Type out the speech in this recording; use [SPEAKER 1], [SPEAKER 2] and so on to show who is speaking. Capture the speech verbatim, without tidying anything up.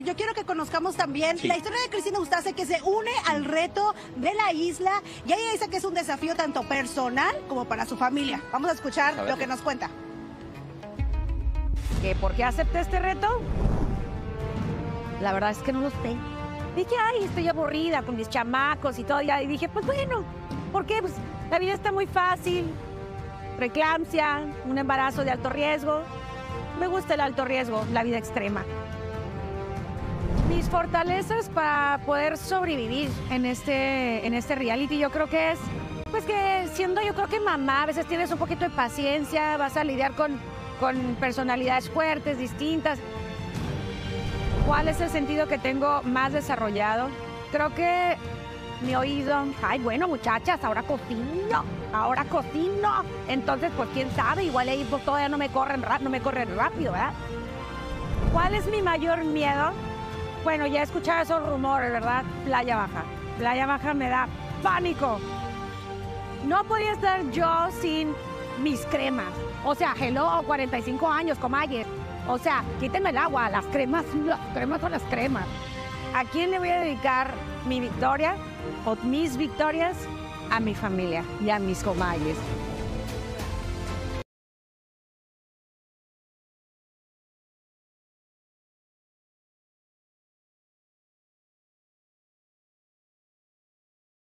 [SPEAKER 1] Yo quiero que conozcamos también
[SPEAKER 2] Sí.
[SPEAKER 1] la historia de Cristina Eustace, que se une al reto de la isla, y ella dice que es un desafío tanto personal como para su familia. Vamos a escuchar
[SPEAKER 2] A ver.
[SPEAKER 1] lo que nos cuenta.
[SPEAKER 3] ¿Que ¿Por qué acepté este reto? La verdad es que no lo sé. Dije, ay, estoy aburrida con mis chamacos y todo. Y dije, pues bueno, ¿por qué? Pues la vida está muy fácil. Preeclampsia, un embarazo de alto riesgo. Me gusta el alto riesgo, la vida extrema. Mis fortalezas para poder sobrevivir en este, en este reality, yo creo que es, pues que siendo yo creo que mamá, a veces tienes un poquito de paciencia, vas a lidiar con, con personalidades fuertes, distintas. ¿Cuál es el sentido que tengo más desarrollado? Creo que mi oído, ay, bueno, muchachas, ahora cocino, ahora cocino. Entonces, pues, quién sabe, igual ahí pues, todavía no me corren, ra- no me corren rápido, ¿verdad? ¿Cuál es mi mayor miedo? Bueno, ya he escuchado esos rumores, ¿verdad? Playa Baja. Playa Baja me da pánico. No podía estar yo sin mis cremas. O sea, hello, cuarenta y cinco años, comayes. O sea, quítenme el agua, las cremas, las cremas son las cremas. ¿A quién le voy a dedicar mi victoria o mis victorias? A mi familia y a mis comayes.